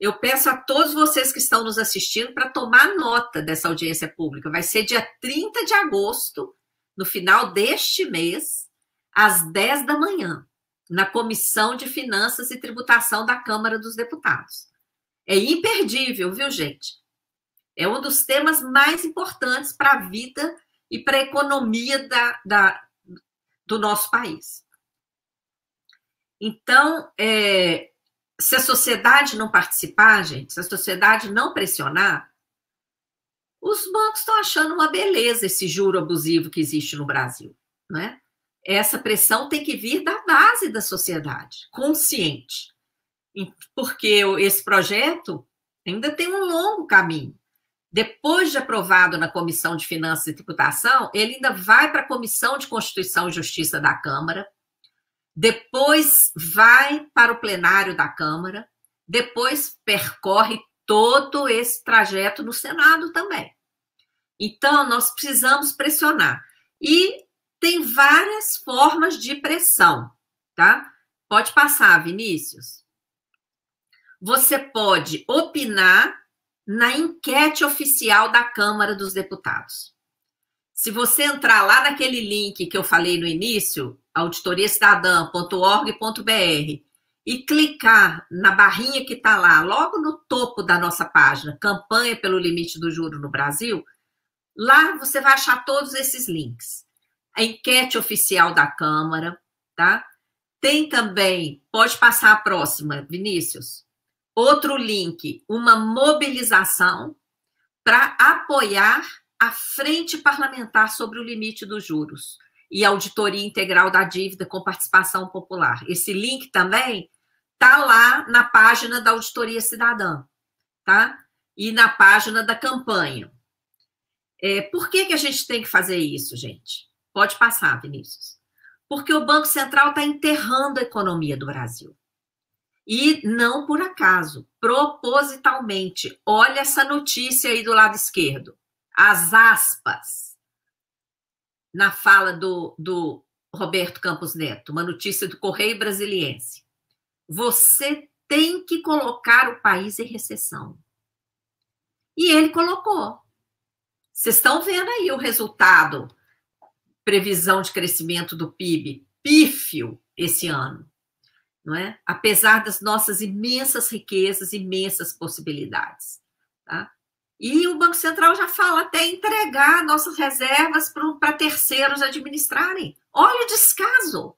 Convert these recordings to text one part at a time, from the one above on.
eu peço a todos vocês que estão nos assistindo para tomar nota dessa audiência pública. Vai ser dia 30 de agosto, no final deste mês, às 10 da manhã, na Comissão de Finanças e Tributação da Câmara dos Deputados. É imperdível, viu, gente? É um dos temas mais importantes para a vida e para a economia do nosso país. Então, se a sociedade não participar, gente, se a sociedade não pressionar, os bancos estão achando uma beleza esse juro abusivo que existe no Brasil, né? Essa pressão tem que vir da base da sociedade, consciente, porque esse projeto ainda tem um longo caminho. Depois de aprovado na Comissão de Finanças e Tributação, ele ainda vai para a Comissão de Constituição e Justiça da Câmara, depois vai para o plenário da Câmara, depois percorre todo esse trajeto no Senado também. Então, nós precisamos pressionar. E tem várias formas de pressão, tá? Pode passar, Vinícius. Você pode opinar na enquete oficial da Câmara dos Deputados. Se você entrar lá naquele link que eu falei no início, auditoriacidadã.org.br, e clicar na barrinha que está lá, logo no topo da nossa página, Campanha pelo Limite do Juro no Brasil, lá você vai achar todos esses links. A enquete oficial da Câmara, tá? Tem também, pode passar a próxima, Vinícius. Outro link, uma mobilização para apoiar a Frente Parlamentar sobre o Limite dos Juros e Auditoria Integral da Dívida com Participação Popular. Esse link também está lá na página da Auditoria Cidadã, tá? E na página da campanha. Por que a gente tem que fazer isso, gente? Pode passar, Vinícius. Porque o Banco Central está enterrando a economia do Brasil. E não por acaso, propositalmente. Olha essa notícia aí do lado esquerdo. As aspas na fala do Roberto Campos Neto, uma notícia do Correio Brasiliense. Você tem que colocar o país em recessão. E ele colocou. Vocês estão vendo aí o resultado, previsão de crescimento do PIB, pífio esse ano. Não é? Apesar das nossas imensas riquezas, imensas possibilidades. Tá? E o Banco Central já fala até entregar nossas reservas para terceiros administrarem. Olha o descaso.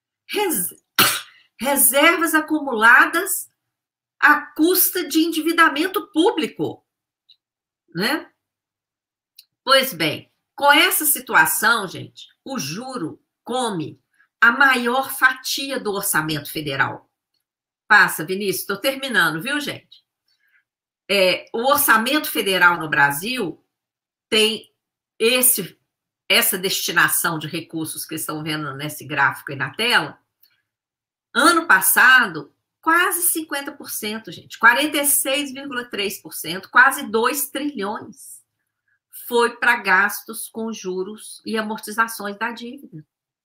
Reservas acumuladas à custa de endividamento público. Né? Pois bem, com essa situação, gente, o juro come a maior fatia do orçamento federal. Passa, Vinícius, estou terminando, viu, gente? O orçamento federal no Brasil tem essa destinação de recursos que estão vendo nesse gráfico aí na tela. Ano passado, quase 50%, gente, 46,3%, quase 2 trilhões foi para gastos com juros e amortizações da dívida.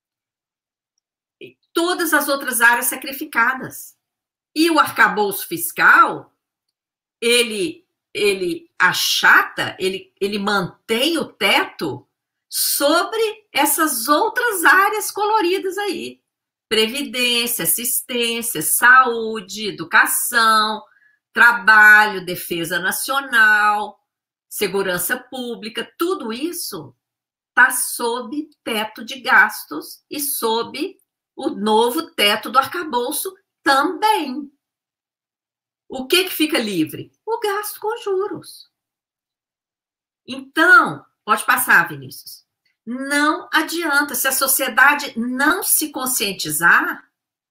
Todas as outras áreas sacrificadas. E o arcabouço fiscal, ele achata, ele mantém o teto sobre essas outras áreas coloridas aí. Previdência, assistência, saúde, educação, trabalho, defesa nacional, segurança pública, tudo isso está sob teto de gastos e sob o novo teto do arcabouço também. O que fica livre? O gasto com juros. Então, pode passar, Vinícius. Não adianta, se a sociedade não se conscientizar,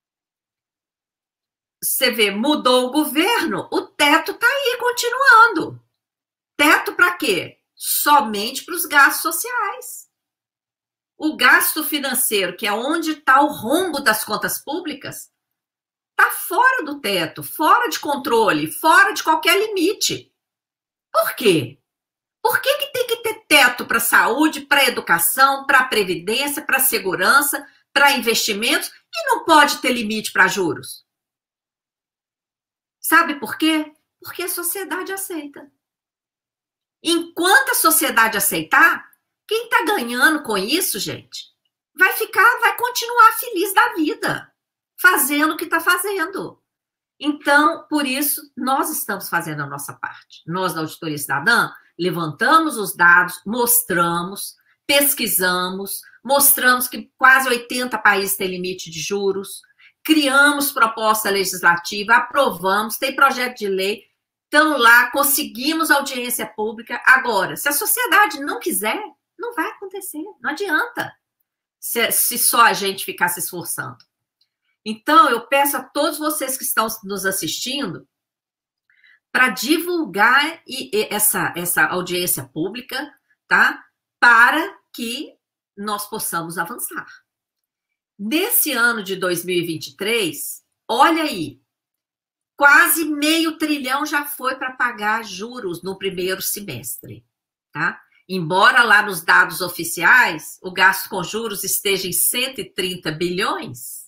você vê, mudou o governo, o teto está aí continuando. Teto para quê? Somente para os gastos sociais. O gasto financeiro, que é onde está o rombo das contas públicas, está fora do teto, fora de controle, fora de qualquer limite. Por quê? Por que tem que ter teto para saúde, para educação, para previdência, para segurança, para investimentos e não pode ter limite para juros? Sabe por quê? Porque a sociedade aceita. Enquanto a sociedade aceitar, quem está ganhando com isso, gente, vai continuar feliz da vida, fazendo o que está fazendo. Então, por isso, nós estamos fazendo a nossa parte. Nós, da Auditoria Cidadã, levantamos os dados, mostramos, pesquisamos, mostramos que quase 80 países têm limite de juros, criamos proposta legislativa, aprovamos, tem projeto de lei, estão lá, conseguimos audiência pública. Agora, se a sociedade não quiser, não vai acontecer, não adianta se só a gente ficar se esforçando. Então, eu peço a todos vocês que estão nos assistindo para divulgar essa audiência pública, tá? Para que nós possamos avançar. Nesse ano de 2023, olha aí, quase R$500 bilhão já foi para pagar juros no primeiro semestre, tá? Embora lá nos dados oficiais o gasto com juros esteja em 130 bilhões,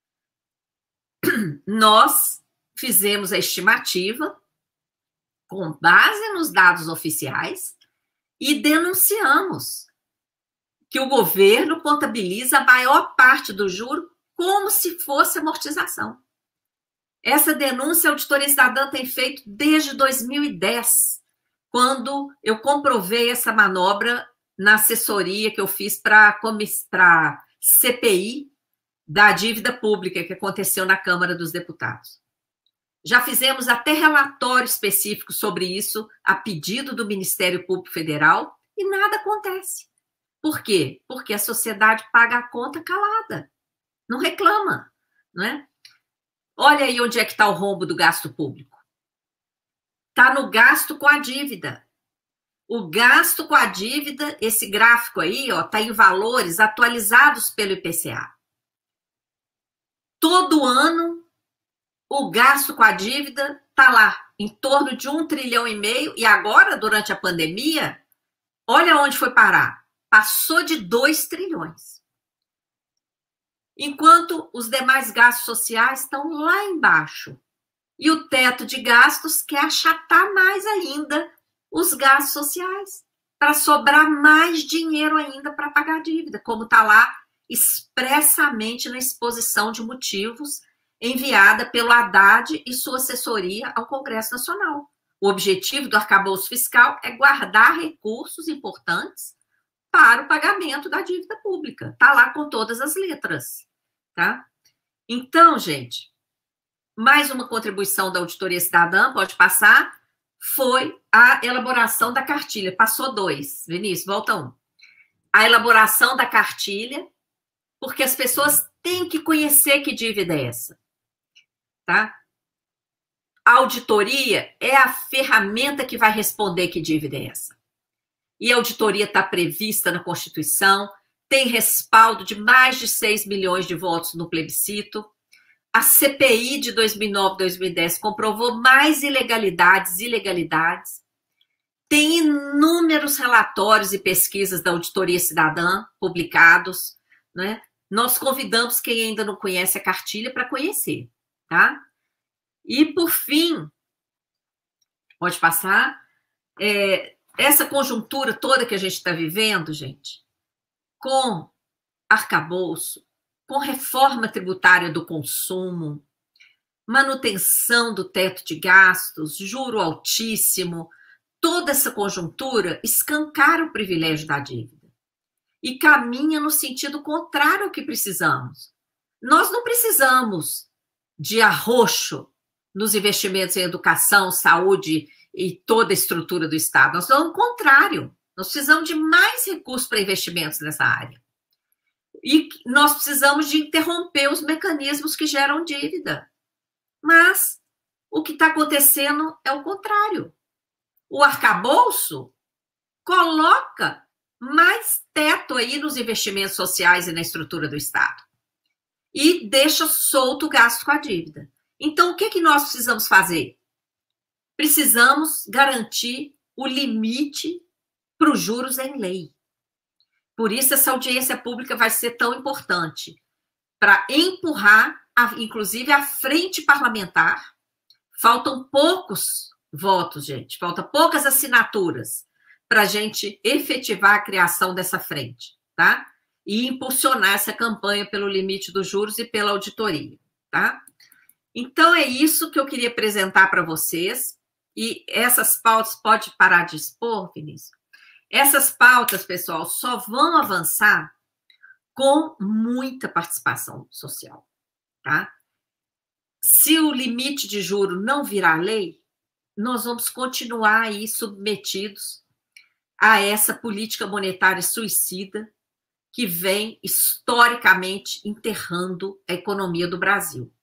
nós fizemos a estimativa com base nos dados oficiais e denunciamos que o governo contabiliza a maior parte do juro como se fosse amortização. Essa denúncia a Auditoria Cidadã tem feito desde 2010, quando eu comprovei essa manobra na assessoria que eu fiz para a CPI da dívida pública que aconteceu na Câmara dos Deputados. Já fizemos até relatório específico sobre isso, a pedido do Ministério Público Federal, e nada acontece. Por quê? Porque a sociedade paga a conta calada, não reclama, não é? Olha aí onde é que está o rombo do gasto público. Está no gasto com a dívida. O gasto com a dívida, esse gráfico aí, está em valores atualizados pelo IPCA. Todo ano, o gasto com a dívida está lá, em torno de 1,5 trilhão, e agora, durante a pandemia, olha onde foi parar. Passou de 2 trilhões. Enquanto os demais gastos sociais estão lá embaixo. E o teto de gastos quer achatar mais ainda os gastos sociais, para sobrar mais dinheiro ainda para pagar a dívida, como está lá expressamente na exposição de motivos enviada pelo Haddad e sua assessoria ao Congresso Nacional. O objetivo do arcabouço fiscal é guardar recursos importantes para o pagamento da dívida pública. Está lá com todas as letras, tá? Então, gente, mais uma contribuição da Auditoria Cidadã, pode passar, foi a elaboração da cartilha. Passou 2. Vinícius, volta 1. A elaboração da cartilha, porque as pessoas têm que conhecer que dívida é essa, tá? A auditoria é a ferramenta que vai responder que dívida é essa. E a auditoria está prevista na Constituição, tem respaldo de mais de 6 milhões de votos no plebiscito. A CPI de 2009, 2010 comprovou mais ilegalidades. Tem inúmeros relatórios e pesquisas da Auditoria Cidadã publicados, né? Nós convidamos quem ainda não conhece a cartilha para conhecer, tá? E, por fim, pode passar, essa conjuntura toda que a gente está vivendo, gente, com arcabouço, com reforma tributária do consumo, manutenção do teto de gastos, juro altíssimo, toda essa conjuntura escancara o privilégio da dívida e caminha no sentido contrário ao que precisamos. Nós não precisamos de arroxo nos investimentos em educação, saúde e toda a estrutura do Estado. Nós precisamos do contrário. Nós precisamos de mais recursos para investimentos nessa área. E nós precisamos de interromper os mecanismos que geram dívida. Mas o que está acontecendo é o contrário. O arcabouço coloca mais teto aí nos investimentos sociais e na estrutura do Estado. E deixa solto o gasto com a dívida. Então, o que nós precisamos fazer? Precisamos garantir o limite para os juros em lei. Por isso, essa audiência pública vai ser tão importante, para empurrar, inclusive, a frente parlamentar. Faltam poucos votos, gente. Falta poucas assinaturas para a gente efetivar a criação dessa frente, tá? E impulsionar essa campanha pelo limite dos juros e pela auditoria, tá? Então, é isso que eu queria apresentar para vocês. E essas pautas, pode parar de expor, Vinícius? Essas pautas, pessoal, só vão avançar com muita participação social, tá? Se o limite de juro não virar lei, nós vamos continuar aí submetidos a essa política monetária suicida que vem historicamente enterrando a economia do Brasil.